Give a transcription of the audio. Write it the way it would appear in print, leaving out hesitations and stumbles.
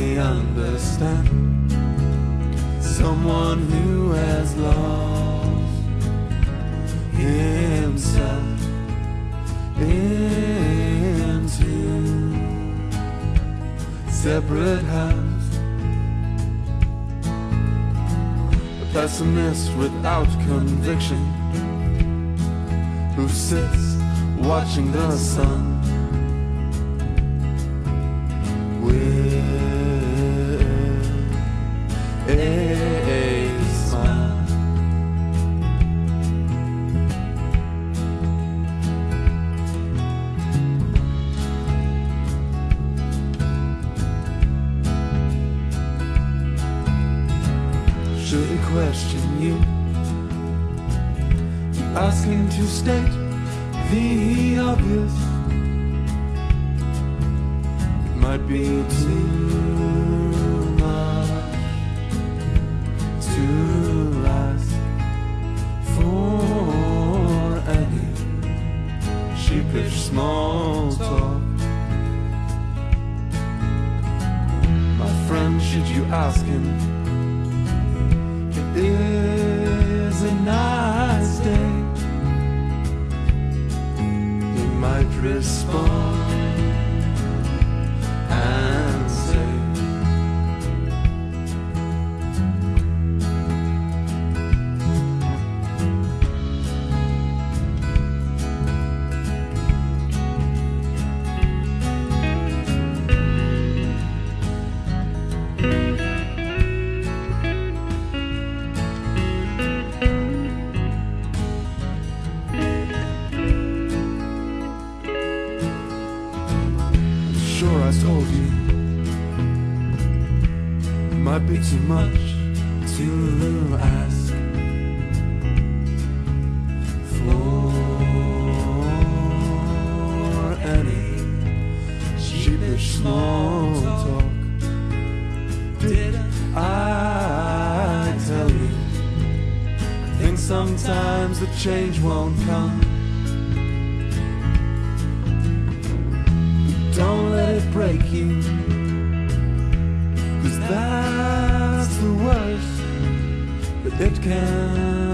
finally understand someone who has lost himself into separate halves. A pessimist without conviction who sits watching the sun with a smile. Should he question you, asking to state the obvious? It might be too much to ask for any sheepish small talk. My friend, should you ask him, it is a nice day, he might respond and say, sure I told you it might be too much to ask for any sheepish small talk. Did I tell you, I think sometimes the change won't come. Don't let it break you, 'cause that's the worst that it can